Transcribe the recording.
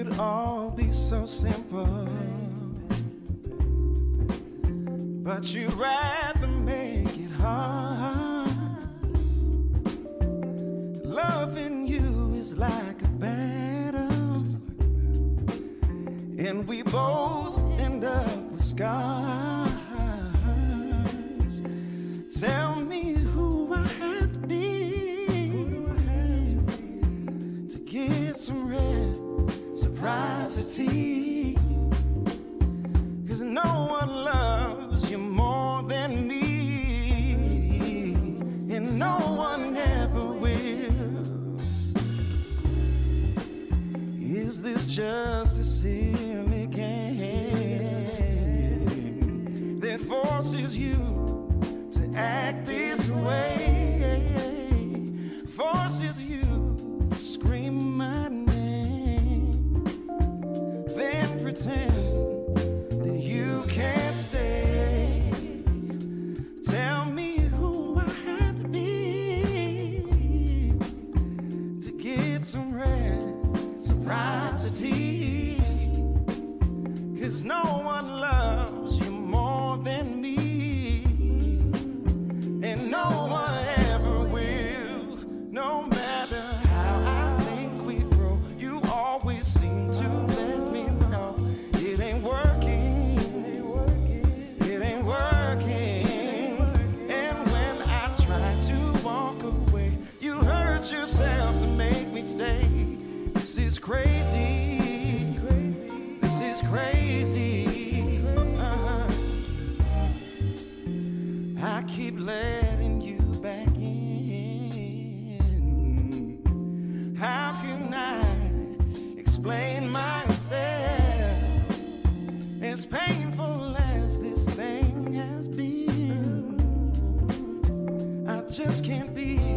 could all be so simple, but you'd rather make it hard. Loving you is like a battle, and we both end up with scars. Tell me who I have to be to get some reciprocity, 'cause no one loves you more than me, and no one ever will. Is this just a silly game that forces you to act this way, forces you to scream my name, then pretend that you can't stay? Tell me who I have to be to get some reciprocity, 'cause no one loves you more than me, and no one ever will. No matter how I think we grow, you always seem to let me know it ain't working, it ain't working. And when I try to walk away, you hurt yourself to make me stay. This is crazy, this is crazy. I keep letting you back in. How can I explain myself? As painful as this thing has been, I just can't be